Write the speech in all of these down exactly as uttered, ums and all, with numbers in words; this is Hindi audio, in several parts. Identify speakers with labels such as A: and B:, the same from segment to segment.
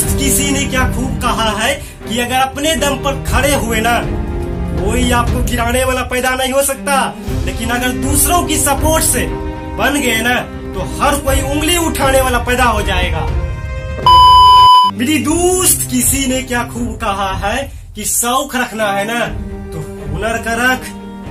A: दोस्त किसी ने क्या खूब कहा है कि अगर अपने दम पर खड़े हुए ना, कोई आपको गिराने वाला पैदा नहीं हो सकता, लेकिन अगर दूसरों की सपोर्ट से बन गए ना तो हर कोई उंगली उठाने वाला पैदा हो जाएगा। मेरी दोस्त किसी ने क्या खूब कहा है कि शौक रखना है ना तो हुनर का रख,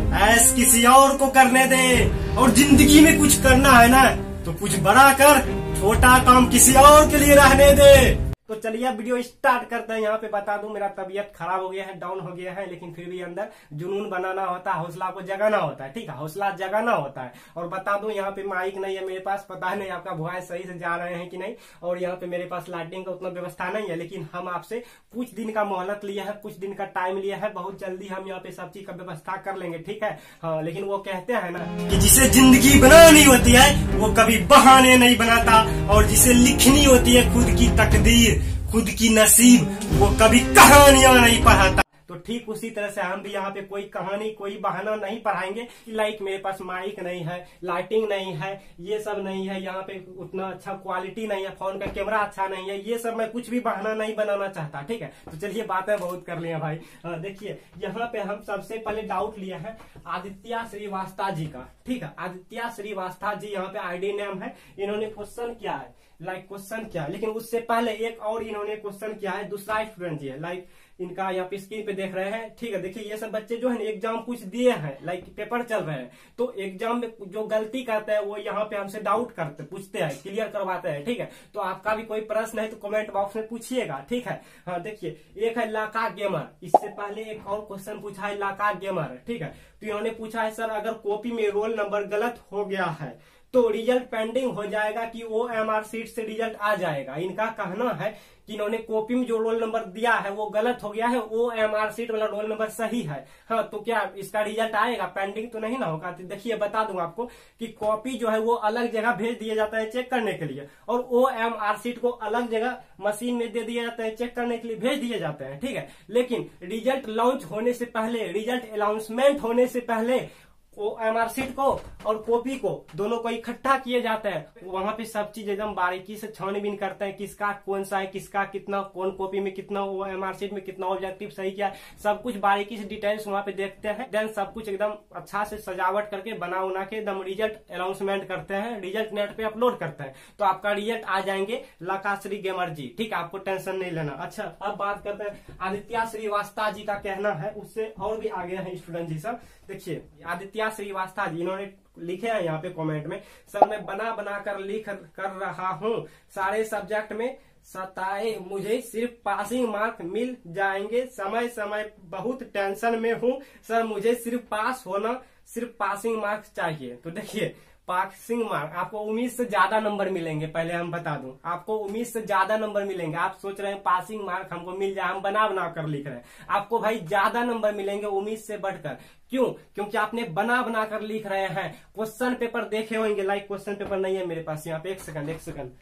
A: ऐस किसी और को करने दे, और जिंदगी में कुछ करना है ना तो कुछ बड़ा कर, छोटा काम किसी और के लिए रहने दे। तो चलिए अब वीडियो स्टार्ट करते हैं। यहाँ पे बता दूं मेरा तबीयत खराब हो गया है, डाउन हो गया है, लेकिन फिर भी अंदर जुनून बनाना होता है, हौसला को जगाना होता है। ठीक है, हौसला जगाना होता है। और बता दूं यहाँ पे माइक नहीं है मेरे पास, पता नहीं आपका वॉइस सही से जा रहे हैं कि नहीं। और यहाँ पे मेरे पास लाइटिंग का उतना व्यवस्था नहीं है, लेकिन हम आपसे कुछ दिन का मोहलत लिया है, कुछ दिन का टाइम लिया है। बहुत जल्दी हम यहाँ पे सब चीज का व्यवस्था कर लेंगे। ठीक है, हाँ, लेकिन वो कहते हैं ना कि जिसे जिंदगी बनानी होती है वो कभी बहाने नहीं बनाता, और जिसे लिखनी होती है खुद की तकदीर, खुद की नसीब, वो कभी कहानियां नहीं पढ़ाता। तो ठीक उसी तरह से हम भी यहाँ पे कोई कहानी, कोई बहाना नहीं पढ़ाएंगे। लाइक मेरे पास माइक नहीं है, लाइटिंग नहीं है, ये सब नहीं है, यहाँ पे उतना अच्छा क्वालिटी नहीं है, फोन का कैमरा अच्छा नहीं है, ये सब मैं कुछ भी बहाना नहीं बनाना चाहता। ठीक है, तो चलिए बातें बहुत कर लिया भाई। देखिए यहाँ पे हम सबसे पहले डाउट लिया है आदित्य श्रीवास्तव जी का। ठीक है, आदित्य श्रीवास्तव जी यहाँ पे आईडी नेम है। इन्होंने क्वेश्चन किया है, लाइक क्वेश्चन किया, लेकिन उससे पहले एक और इन्होंने क्वेश्चन किया है, दूसरा स्टूडेंट जी है, लाइक इनका यहाँ पे स्क्रीन पे देख रहे हैं। ठीक है, देखिए ये सब बच्चे जो है एग्जाम कुछ दिए हैं, लाइक पेपर चल रहे हैं, तो एग्जाम में जो गलती करते हैं वो यहाँ पे हमसे डाउट करते पूछते हैं, क्लियर करवाते हैं। ठीक है, तो आपका भी कोई प्रश्न है तो कमेंट बॉक्स में पूछिएगा। ठीक है, हाँ देखिए एक है लाका गेमर, इससे पहले एक और क्वेश्चन पूछा है लाका गेमर। ठीक है, तो इन्होंने पूछा है सर अगर कॉपी में रोल नंबर गलत हो गया है तो रिजल्ट पेंडिंग हो जाएगा कि ओ एम आर सीट से रिजल्ट आ जाएगा। इनका कहना है कि इन्होंने कॉपी में जो रोल नंबर दिया है वो गलत हो गया है, ओ एम आर सीट वाला रोल नंबर सही है। हाँ, तो क्या इसका रिजल्ट आएगा, पेंडिंग तो नहीं ना होगा। तो देखिए बता दूं आपको कि कॉपी जो है वो अलग जगह भेज दिया जाता है चेक करने के लिए, और ओ एम आर सीट को अलग जगह मशीन में दे दिया जाता है चेक करने के लिए भेज दिए जाते हैं। ठीक है, लेकिन रिजल्ट लॉन्च होने से पहले, रिजल्ट अनाउंसमेंट होने से पहले ओ एम आर सीट को और कॉपी को दोनों को इकट्ठा किए जाते हैं। वहां पे सब चीज एकदम बारीकी से छानबीन करते हैं, किसका कौन सा है, किसका कितना, कौन कॉपी में कितना, ओ एम आर सीट में कितना ऑब्जेक्टिव सही किया है, सब कुछ बारीकी से डिटेल्स वहां पे देखते हैं। देन सब कुछ एकदम अच्छा से सजावट करके बना उना के एकदम रिजल्ट अनाउंसमेंट करते हैं, रिजल्ट नेट पे अपलोड करते हैं। तो आपका रिजल्ट आ जाएंगे लका श्री गेमर जी। ठीक है, आपको टेंशन नहीं लेना। अच्छा, अब बात करते हैं आदित्य श्रीवास्तव जी का कहना है, उससे और भी आगे है स्टूडेंट जी सब। देखिए आदित्य श्रीवास्तव जी इन्होंने लिखे हैं यहाँ पे कमेंट में, सर मैं बना बना कर लिख कर रहा हूँ, सारे सब्जेक्ट में सताए, मुझे सिर्फ पासिंग मार्क मिल जाएंगे, समय समय बहुत टेंशन में हूँ सर, मुझे सिर्फ पास होना, सिर्फ पासिंग मार्क्स चाहिए। तो देखिए पासिंग मार्क आपको उम्मीद से ज्यादा नंबर मिलेंगे, पहले हम बता दूं आपको उम्मीद से ज्यादा नंबर मिलेंगे। आप सोच रहे हैं पासिंग मार्क हमको मिल जाए, हम बना बना कर लिख रहे हैं, आपको भाई ज्यादा नंबर मिलेंगे उम्मीद से बढ़कर। क्यों? क्योंकि आपने बना बना कर लिख रहे हैं। क्वेश्चन पेपर देखे होंगे, लाइक क्वेश्चन पेपर नहीं है मेरे पास यहाँ पे, एक सेकंड एक सेकंड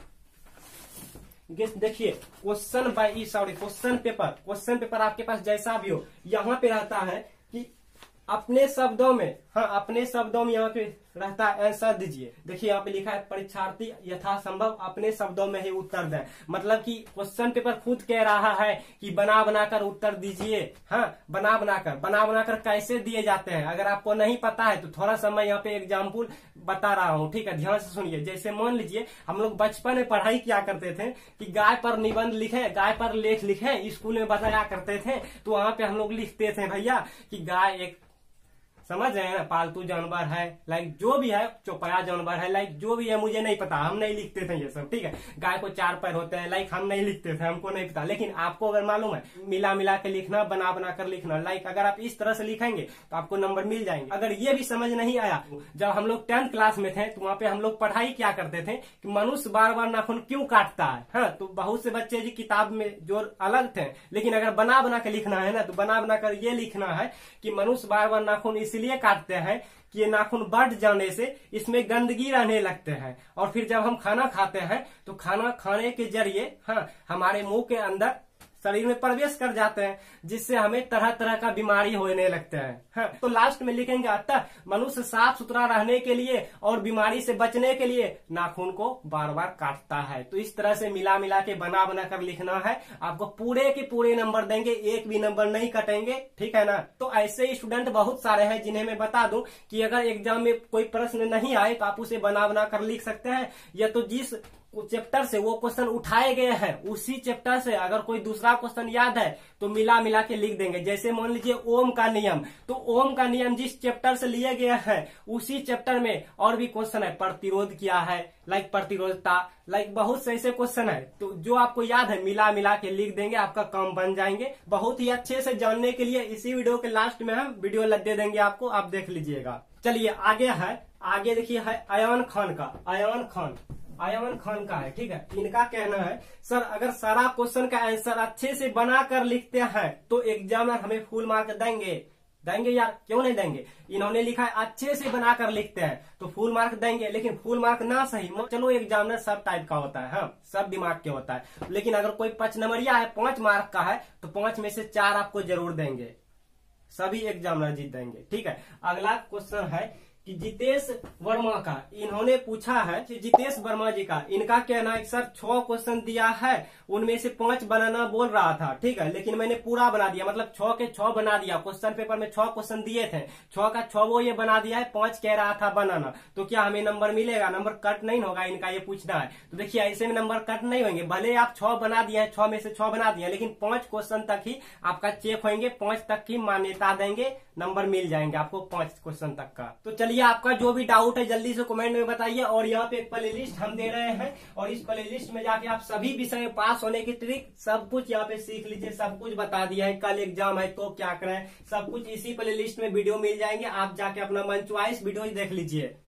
A: देखिए question by sorry question paper, question paper आपके पास जैसा भी हो, यहाँ पे रहता है कि अपने शब्दों में, हाँ अपने शब्दों में यहाँ पे रहता है आंसर दीजिए। देखिए यहाँ पे लिखा है परीक्षार्थी यथासंभव अपने शब्दों में ही उत्तर दें, मतलब कि क्वेश्चन पेपर खुद कह रहा है कि बना बनाकर उत्तर दीजिए। हाँ, बना बनाकर, बना बनाकर कैसे दिए जाते हैं अगर आपको नहीं पता है तो थोड़ा सा मैं यहाँ पे एग्जाम्पल बता रहा हूँ। ठीक है, ध्यान से सुनिए। जैसे मान लीजिए हम लोग बचपन में पढ़ाई किया करते थे कि गाय पर निबंध लिखे, गाय पर लेख लिखे, स्कूल में बताया करते थे, तो वहां पे हम लोग लिखते थे भैया कि गाय एक, समझ रहे हैं ना, पालतू जानवर है, लाइक जो भी है, चौपाया जानवर है, लाइक जो भी है, मुझे नहीं पता, हम नहीं लिखते थे ये सब। ठीक है, गाय को चार पैर होते हैं, लाइक हम नहीं लिखते थे, हमको नहीं पता। लेकिन आपको अगर मालूम है, मिला मिला के लिखना, बना बना कर लिखना, लाइक अगर आप इस तरह से लिखेंगे तो आपको नंबर मिल जाएंगे। अगर ये भी समझ नहीं आया, जब हम लोग टेंथ क्लास में थे तो वहाँ पे हम लोग पढ़ाई क्या करते थे कि मनुष्य बार बार नाखून क्यों काटता है। हाँ, तो बहुत से बच्चे जी किताब में जो अलग थे, लेकिन अगर बना बना के लिखना है ना तो बना बना कर ये लिखना है कि मनुष्य बार बार नाखून इसलिए काटते हैं कि ये नाखून बढ़ जाने से इसमें गंदगी रहने लगते हैं, और फिर जब हम खाना खाते हैं तो खाना खाने के जरिए हाँ हमारे मुंह के अंदर शरीर में प्रवेश कर जाते हैं, जिससे हमें तरह तरह का बीमारी होने लगते हैं। हाँ, तो लास्ट में लिखेंगे अतः मनुष्य साफ सुथरा रहने के लिए और बीमारी से बचने के लिए नाखून को बार बार काटता है। तो इस तरह से मिला मिला के बना बना कर लिखना है। आपको पूरे के पूरे नंबर देंगे, एक भी नंबर नहीं कटेंगे, ठीक है ना। तो ऐसे ही स्टूडेंट बहुत सारे हैं जिन्हें मैं बता दूं कि अगर एग्जाम में कोई प्रश्न नहीं आए तो आप उसे बना बना कर लिख सकते हैं, या तो जिस चैप्टर से वो क्वेश्चन उठाए गए हैं उसी चैप्टर से अगर कोई दूसरा क्वेश्चन याद है तो मिला मिला के लिख देंगे। जैसे मान लीजिए ओम का नियम, तो ओम का नियम जिस चैप्टर से लिए गए हैं उसी चैप्टर में और भी क्वेश्चन है, प्रतिरोध क्या है, लाइक प्रतिरोधता, लाइक बहुत से ऐसे क्वेश्चन है। तो जो आपको याद है मिला मिला के लिख देंगे, आपका काम बन जाएंगे। बहुत ही अच्छे से जानने के लिए इसी वीडियो के लास्ट में हम वीडियो दे देंगे आपको, आप देख लीजिएगा। चलिए आगे है, आगे देखिए है अयान खान का, अयान खान अयान खान का है, ठीक है। इनका कहना है सर अगर सारा क्वेश्चन का आंसर अच्छे से बना कर लिखते हैं तो एग्जामिनर हमें फुल मार्क देंगे। देंगे यार, क्यों नहीं देंगे। इन्होंने लिखा है अच्छे से बनाकर लिखते हैं तो फुल मार्क देंगे, लेकिन फुल मार्क ना सही, चलो एग्जामिनर सब टाइप का होता है, हाँ सब दिमाग के होता है। लेकिन अगर कोई पांच नंबरिया है, पांच मार्क का है, तो पांच में से चार आपको जरूर देंगे, सभी एग्जामिनर जीत देंगे, ठीक है। अगला क्वेश्चन है कि जितेश वर्मा का, इन्होंने पूछा है कि जितेश वर्मा जी का, इनका कहना है सर छह क्वेश्चन दिया है, उनमें से पांच बनाना बोल रहा था, ठीक है, लेकिन मैंने पूरा बना दिया, मतलब छह के छह बना दिया। क्वेश्चन पेपर में छह क्वेश्चन दिए थे, छह का छह वो ये बना दिया है, पांच कह रहा था बनाना, तो क्या हमें नंबर मिलेगा, नंबर कट नहीं होगा, इनका ये पूछना है। तो देखिए ऐसे में नंबर कट नहीं होंगे, भले आप छह बना दिए हैं, छह में से छह बना दिए, लेकिन पांच क्वेश्चन तक ही आपका चेक होंगे, पांच तक की मान्यता देंगे, नंबर मिल जाएंगे आपको पांच क्वेश्चन तक का। तो चलिए आपका जो भी डाउट है जल्दी से कमेंट में बताइए। और यहाँ पे एक प्ले लिस्ट हम दे रहे हैं, और इस प्ले लिस्ट में जाके आप सभी विषय में पास होने की ट्रिक सब कुछ यहाँ पे सीख लीजिए, सब कुछ बता दिया है। कल एग्जाम है तो क्या करें, सब कुछ इसी प्ले लिस्ट में वीडियो मिल जाएंगे, आप जाके अपना मन चॉइस वीडियो देख लीजिए।